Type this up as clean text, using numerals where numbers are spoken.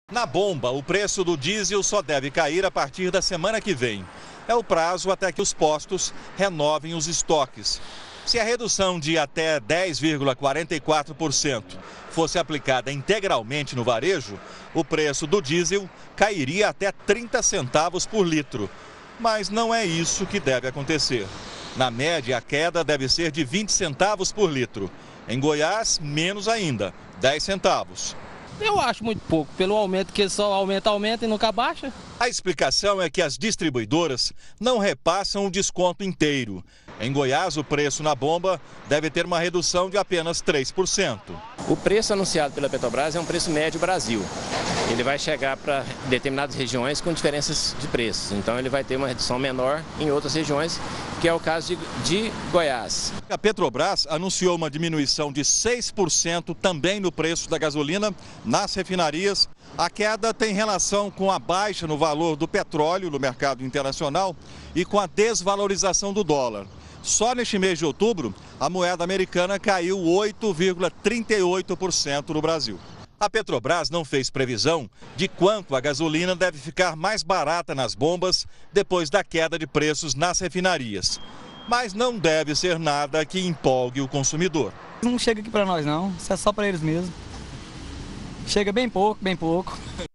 Na bomba, o preço do diesel só deve cair a partir da semana que vem. É o prazo até que os postos renovem os estoques. Se a redução de até 10,44% fosse aplicada integralmente no varejo, o preço do diesel cairia até 30 centavos por litro. Mas não é isso que deve acontecer. Na média, a queda deve ser de 20 centavos por litro. Em Goiás, menos ainda, 10 centavos. Eu acho muito pouco, pelo aumento que só aumenta e nunca baixa. A explicação é que as distribuidoras não repassam o desconto inteiro. Em Goiás, o preço na bomba deve ter uma redução de apenas 3%. O preço anunciado pela Petrobras é um preço médio Brasil. Ele vai chegar para determinadas regiões com diferenças de preços. Então ele vai ter uma redução menor em outras regiões, que é o caso de Goiás. A Petrobras anunciou uma diminuição de 6% também no preço da gasolina nas refinarias. A queda tem relação com a baixa no valor do petróleo no mercado internacional e com a desvalorização do dólar. Só neste mês de outubro, a moeda americana caiu 8,38% no Brasil. A Petrobras não fez previsão de quanto a gasolina deve ficar mais barata nas bombas depois da queda de preços nas refinarias. Mas não deve ser nada que empolgue o consumidor. Não chega aqui para nós não, isso é só para eles mesmo. Chega bem pouco, bem pouco.